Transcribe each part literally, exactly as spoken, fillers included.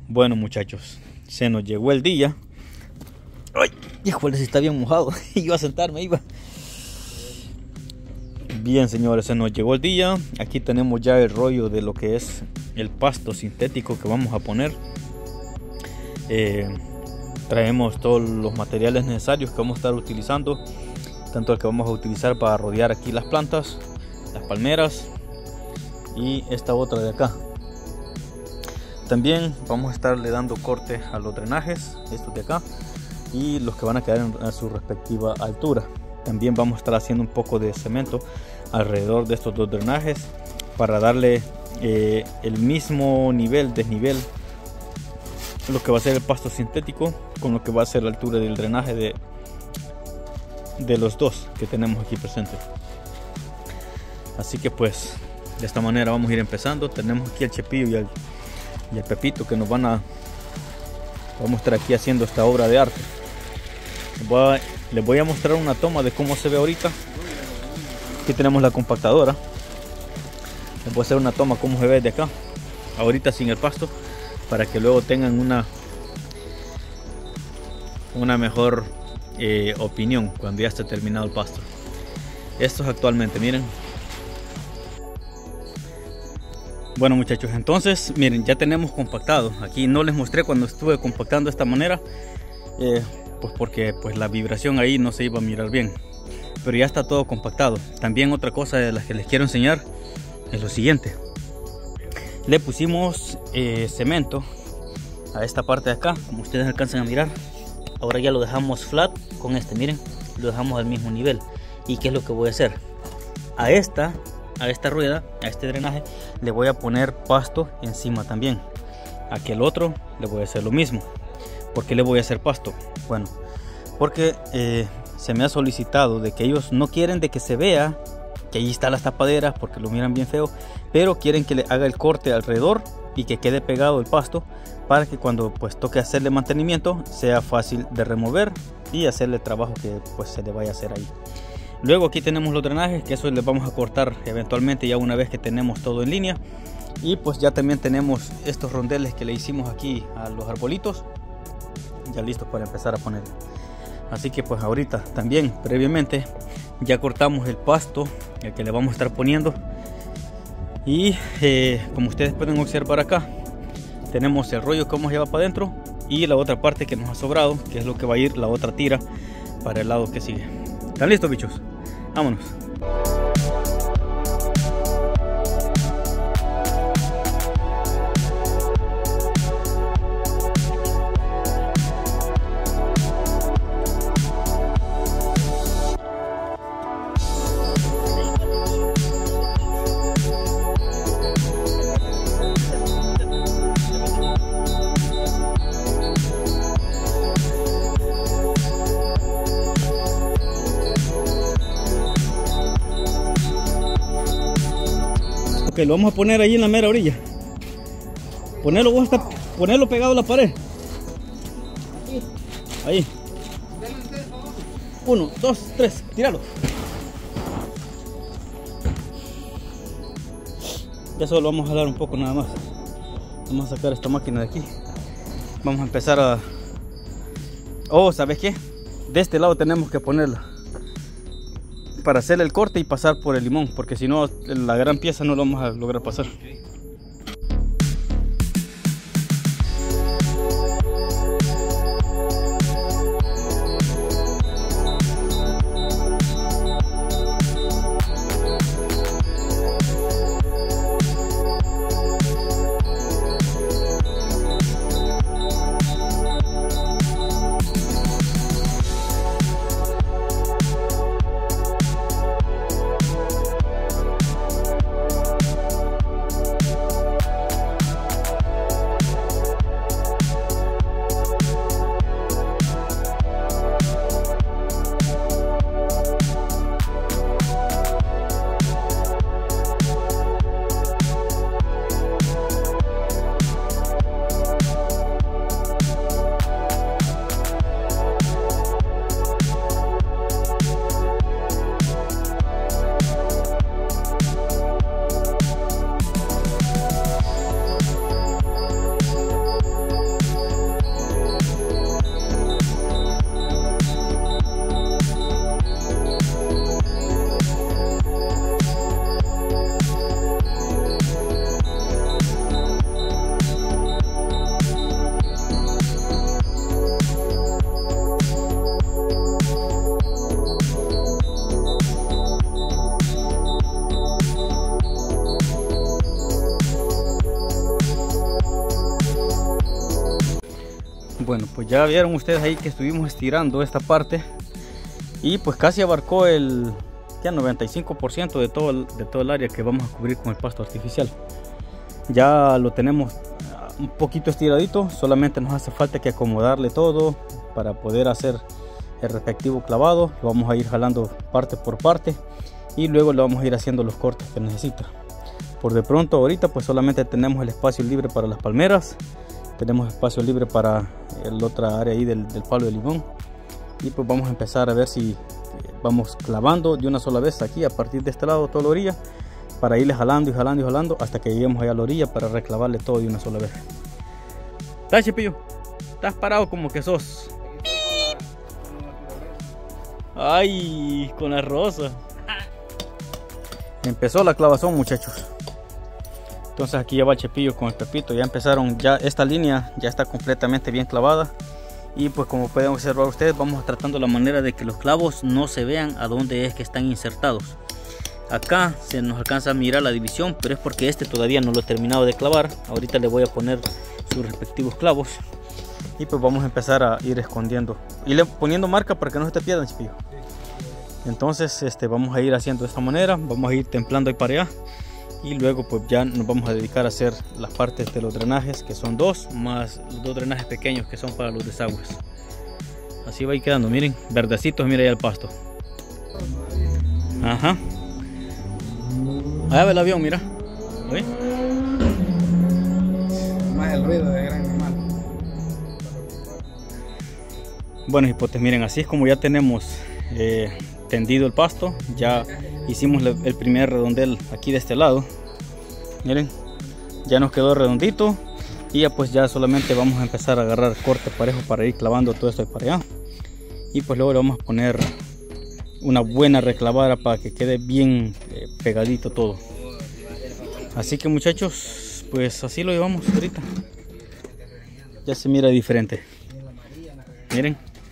Bueno, muchachos, se nos llegó el día. Ay, híjole, si está bien mojado. Iba a sentarme, iba. Bien, señores, se nos llegó el día. Aquí tenemos ya el rollo de lo que es el pasto sintético que vamos a poner. Eh, traemos todos los materiales necesarios que vamos a estar utilizando, tanto el que vamos a utilizar para rodear aquí las plantas, las palmeras y esta otra de acá. También vamos a estarle dando corte a los drenajes, estos de acá, y los que van a quedar en, a su respectiva altura. También vamos a estar haciendo un poco de cemento alrededor de estos dos drenajes para darle eh, el mismo nivel, desnivel, lo que va a ser el pasto sintético con lo que va a ser la altura del drenaje de, de los dos que tenemos aquí presentes. Así que pues de esta manera vamos a ir empezando. Tenemos aquí el Chepillo y el, y el Pepito que nos van a vamos a estar aquí haciendo esta obra de arte. Les voy a, les voy a mostrar una toma de cómo se ve ahorita. Aquí tenemos la compactadora. Les voy a hacer una toma cómo se ve de acá ahorita sin el pasto, para que luego tengan una una mejor eh, opinión cuando ya esté terminado el pasto. Esto es actualmente, miren. Bueno, muchachos, entonces miren, ya tenemos compactado. Aquí no les mostré cuando estuve compactando de esta manera, eh, pues porque pues la vibración ahí no se iba a mirar bien, pero ya está todo compactado. También otra cosa de las que les quiero enseñar es lo siguiente. Le pusimos eh, cemento a esta parte de acá, como ustedes alcanzan a mirar. Ahora ya lo dejamos flat con este, miren, lo dejamos al mismo nivel. ¿Y qué es lo que voy a hacer? A esta, a esta rueda, a este drenaje, le voy a poner pasto encima también. A aquel otro le voy a hacer lo mismo. ¿Por qué le voy a hacer pasto? Bueno, porque eh, se me ha solicitado de que ellos no quieren de que se vea que ahí está las tapaderas porque lo miran bien feo, pero quieren que le haga el corte alrededor y que quede pegado el pasto para que cuando pues toque hacerle mantenimiento sea fácil de remover y hacerle el trabajo que pues se le vaya a hacer ahí. Luego aquí tenemos los drenajes, que eso les vamos a cortar eventualmente ya una vez que tenemos todo en línea. Y pues ya también tenemos estos rondeles que le hicimos aquí a los arbolitos ya listos para empezar a poner. Así que pues ahorita también previamente ya cortamos el pasto, el que le vamos a estar poniendo. Y eh, como ustedes pueden observar acá, tenemos el rollo que vamos a llevar para adentro y la otra parte que nos ha sobrado, que es lo que va a ir la otra tira para el lado que sigue. ¿Están listos, bichos? Vámonos. Ok, lo vamos a poner ahí en la mera orilla. Ponerlo, vos hasta ponerlo pegado a la pared. Ahí. Uno, dos, tres, tíralo. Ya solo vamos a jalar un poco nada más. Vamos a sacar esta máquina de aquí. Vamos a empezar a... Oh, ¿sabes qué? De este lado tenemos que ponerla para hacer el corte y pasar por el limón, porque si no la gran pieza no lo vamos a lograr pasar. Bueno, pues ya vieron ustedes ahí que estuvimos estirando esta parte y pues casi abarcó el ya noventa y cinco por ciento de todo, el, de todo el área que vamos a cubrir con el pasto artificial. Ya lo tenemos un poquito estiradito, solamente nos hace falta que acomodarle todo para poder hacer el respectivo clavado. Lo vamos a ir jalando parte por parte y luego le vamos a ir haciendo los cortes que necesita. Por de pronto ahorita pues solamente tenemos el espacio libre para las palmeras, tenemos espacio libre para la otra área ahí del, del palo de limón, y pues vamos a empezar a ver si vamos clavando de una sola vez aquí a partir de este lado toda la orilla, para irle jalando y jalando y jalando hasta que lleguemos allá a la orilla para reclavarle todo de una sola vez. ¿Estás, Chipillo? Estás parado como que sos. Ay, con la rosa. Empezó la clavazón, muchachos. Entonces aquí ya va el Chepillo con el Pepito. Ya empezaron, ya esta línea ya está completamente bien clavada. Y pues como pueden observar ustedes, vamos tratando la manera de que los clavos no se vean a dónde es que están insertados. Acá se nos alcanza a mirar la división, pero es porque este todavía no lo he terminado de clavar. Ahorita le voy a poner sus respectivos clavos. Y pues vamos a empezar a ir escondiendo. Y le poniendo marca para que no se te pierdan, Chipillo. Entonces este, vamos a ir haciendo de esta manera. Vamos a ir templando ahí para allá. Y luego pues ya nos vamos a dedicar a hacer las partes de los drenajes, que son dos, más los dos drenajes pequeños que son para los desagües. Así va a ir quedando, miren, verdecitos, mira ya el pasto. Ajá. Allá ve el avión, mira. ¿Oye? Más el ruido de gran animal. Bueno, hipotes, miren, así es como ya tenemos eh, tendido el pasto. Ya hicimos el primer redondel aquí de este lado. Miren, ya nos quedó redondito. Y ya pues ya solamente vamos a empezar a agarrar corte parejo para ir clavando todo esto de para allá. Y pues luego le vamos a poner una buena reclavada para que quede bien eh, pegadito todo. Así que muchachos, pues así lo llevamos ahorita. Ya se mira diferente. Miren.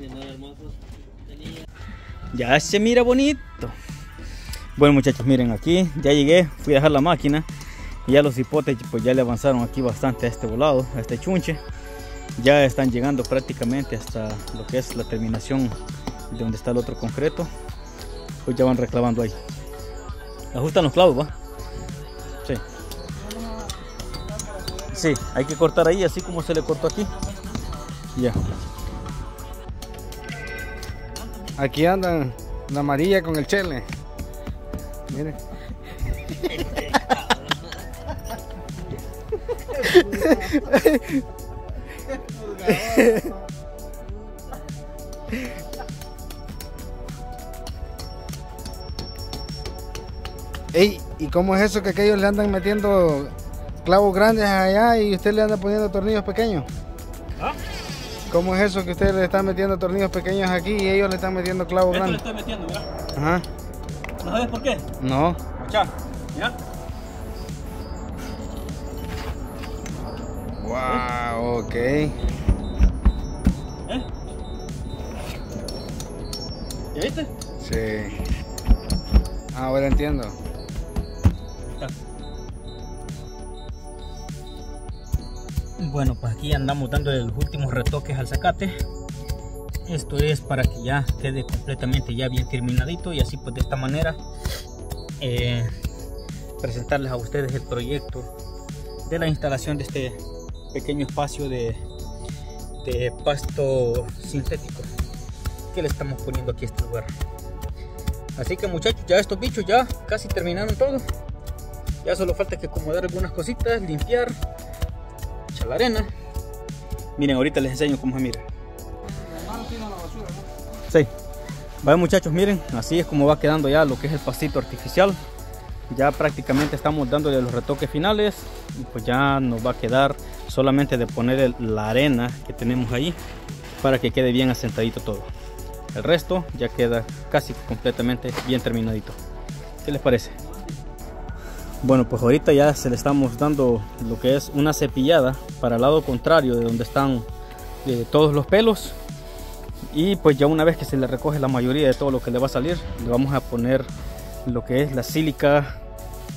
Ya se mira bonito. Bueno muchachos, miren, aquí ya llegué, fui a dejar la máquina y ya los hipotes pues ya le avanzaron aquí bastante a este volado, a este chunche. Ya están llegando prácticamente hasta lo que es la terminación de donde está el otro concreto. Pues ya van reclavando ahí. Ajustan los clavos, ¿va? Sí. Sí, hay que cortar ahí así como se le cortó aquí. Ya. Aquí andan la amarilla con el chele. Miren. Ey, ¿y cómo es eso que aquellos le andan metiendo clavos grandes allá y usted le anda poniendo tornillos pequeños? ¿Ah? ¿Cómo es eso que usted le está metiendo tornillos pequeños aquí y ellos le están metiendo clavos Esto grandes? le estoy metiendo, mira. Ajá. ¿No sabes por qué? No. Escucha, mira. Wow, ok. ¿Eh? ¿Ya viste? Sí. Ahora entiendo. Bueno, pues aquí andamos dándole los últimos retoques al zacate. Esto es para que ya quede completamente ya bien terminadito, y así pues de esta manera eh, presentarles a ustedes el proyecto de la instalación de este pequeño espacio de, de pasto sintético que le estamos poniendo aquí a este lugar. Así que muchachos, ya estos bichos ya casi terminaron todo. Ya solo falta que acomodar algunas cositas, limpiar, echar la arena. Miren, ahorita les enseño cómo se mira. Sí. Vale muchachos, miren, así es como va quedando ya lo que es el pastito artificial. Ya prácticamente estamos dándole los retoques finales y pues ya nos va a quedar solamente de poner el, la arena que tenemos ahí para que quede bien asentadito todo. El resto ya queda casi completamente bien terminadito. ¿Qué les parece? Bueno, pues ahorita ya se le estamos dando lo que es una cepillada para el lado contrario de donde están eh, todos los pelos. Y pues ya una vez que se le recoge la mayoría de todo lo que le va a salir, le vamos a poner lo que es la sílica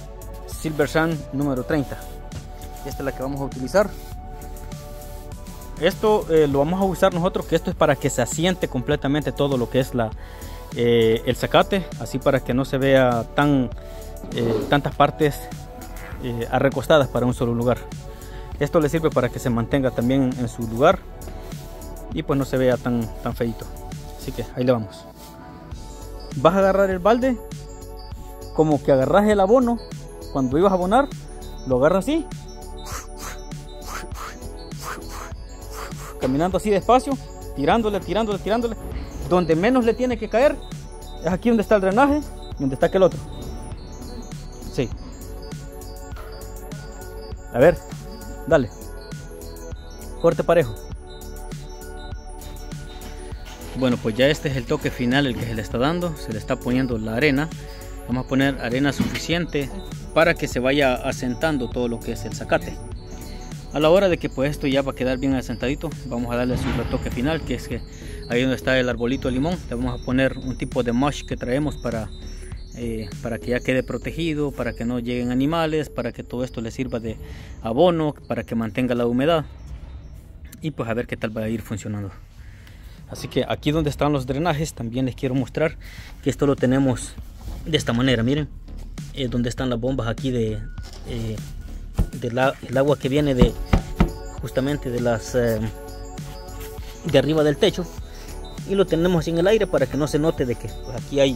Silver Sand número treinta. Esta es la que vamos a utilizar. esto eh, lo vamos a usar nosotros, que esto es para que se asiente completamente todo lo que es la, eh, el zacate, así para que no se vea tan eh, tantas partes eh, arrecostadas para un solo lugar. Esto le sirve para que se mantenga también en su lugar y pues no se vea tan, tan feito. Así que ahí le vamos. Vas a agarrar el balde como que agarras el abono cuando ibas a abonar, lo agarras así, caminando así despacio, tirándole, tirándole, tirándole. Donde menos le tiene que caer es aquí donde está el drenaje y donde está aquel otro. Sí. A ver, dale. Corte parejo. Bueno, pues ya este es el toque final el que se le está dando. Se le está poniendo la arena. Vamos a poner arena suficiente para que se vaya asentando todo lo que es el zacate. A la hora de que pues esto ya va a quedar bien asentadito, vamos a darle su retoque final, que es que ahí donde está el arbolito de limón, le vamos a poner un tipo de mulch que traemos para, eh, para que ya quede protegido, para que no lleguen animales, para que todo esto le sirva de abono, para que mantenga la humedad. Y pues a ver qué tal va a ir funcionando. Así que aquí donde están los drenajes también les quiero mostrar que esto lo tenemos de esta manera. Miren, eh, donde están las bombas aquí de... Eh, del el agua que viene de justamente de las eh, de arriba del techo, y lo tenemos así en el aire para que no se note de que pues, aquí hay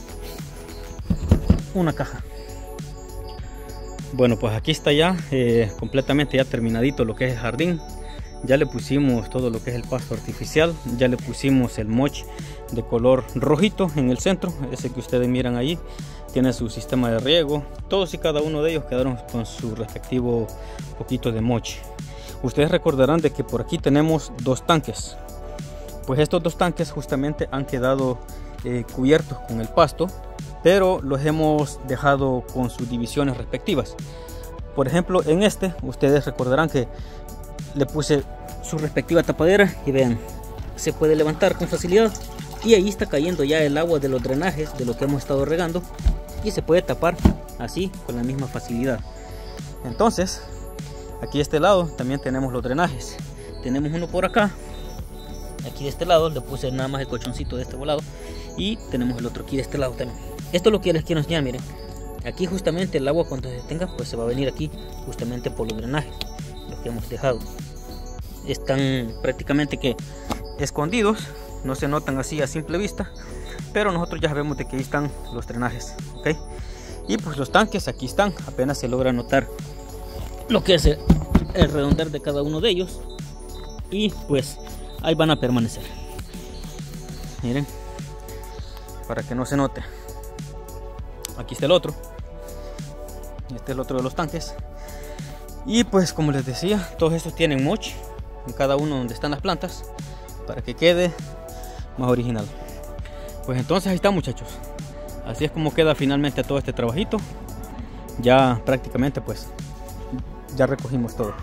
una caja. Bueno, pues aquí está ya eh, completamente ya terminadito lo que es el jardín. Ya le pusimos todo lo que es el pasto artificial, ya le pusimos el mulch de color rojito en el centro, ese que ustedes miran ahí. Tiene su sistema de riego. Todos y cada uno de ellos quedaron con su respectivo poquito de mulch. Ustedes recordarán de que por aquí tenemos dos tanques. Pues estos dos tanques justamente han quedado eh, cubiertos con el pasto, pero los hemos dejado con sus divisiones respectivas. Por ejemplo, en este ustedes recordarán que le puse su respectiva tapadera y vean, se puede levantar con facilidad, y ahí está cayendo ya el agua de los drenajes de lo que hemos estado regando, y se puede tapar así con la misma facilidad. Entonces aquí de este lado también tenemos los drenajes. Tenemos uno por acá, aquí de este lado le puse nada más el colchoncito de este lado, y tenemos el otro aquí de este lado también. Esto es lo que les quiero enseñar. Miren, aquí justamente el agua cuando se detenga pues se va a venir aquí justamente por los drenajes, los que hemos dejado. Están prácticamente que escondidos, no se notan así a simple vista, pero nosotros ya sabemos de que ahí están los drenajes, ¿ok? Y pues los tanques aquí están, apenas se logra notar lo que es el, el redondel de cada uno de ellos, y pues ahí van a permanecer. Miren, para que no se note. Aquí está el otro, este es el otro de los tanques. Y pues como les decía, todos estos tienen mulch en cada uno donde están las plantas, para que quede más original. Pues entonces ahí está, muchachos, así es como queda finalmente todo este trabajito. Ya prácticamente pues ya recogimos todo,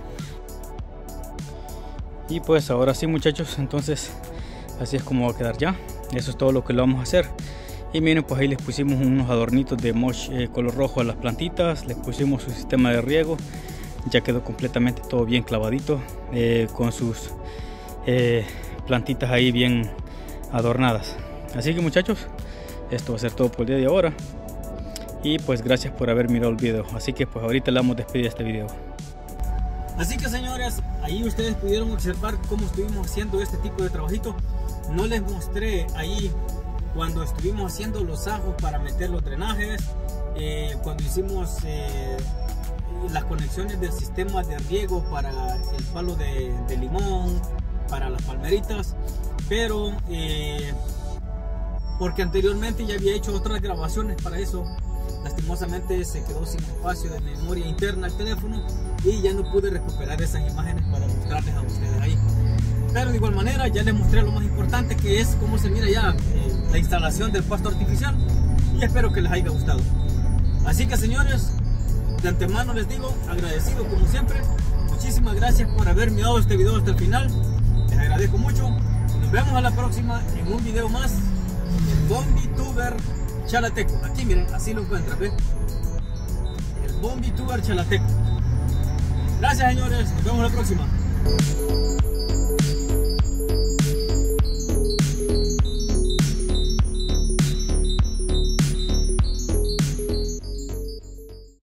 y pues ahora sí, muchachos, entonces así es como va a quedar ya. Eso es todo lo que lo vamos a hacer. Y miren, pues ahí les pusimos unos adornitos de mulch eh, color rojo a las plantitas, les pusimos su sistema de riego. Ya quedó completamente todo bien clavadito, eh, con sus eh, plantitas ahí bien adornadas. Así que, muchachos, esto va a ser todo por el día de ahora, y pues gracias por haber mirado el video. Así que pues ahorita le damos despedida a este video. Así que, señores, ahí ustedes pudieron observar cómo estuvimos haciendo este tipo de trabajito. No les mostré ahí cuando estuvimos haciendo los ajos para meter los drenajes, eh, cuando hicimos eh, las conexiones del sistema de riego para el palo de, de limón, para las palmeritas, pero eh, porque anteriormente ya había hecho otras grabaciones para eso. Lastimosamente se quedó sin espacio de memoria interna el teléfono y ya no pude recuperar esas imágenes para mostrarles a ustedes ahí. Pero de igual manera ya les mostré lo más importante, que es cómo se mira ya eh, la instalación del pasto artificial, y espero que les haya gustado. Así que, señores, de antemano les digo, agradecido como siempre. Muchísimas gracias por haber mirado este video hasta el final. Les agradezco mucho. Nos vemos a la próxima en un video más. El Bombituber Chalateco. Aquí miren, así lo encuentran, ¿ves? El Bombituber Chalateco. Gracias, señores. Nos vemos a la próxima.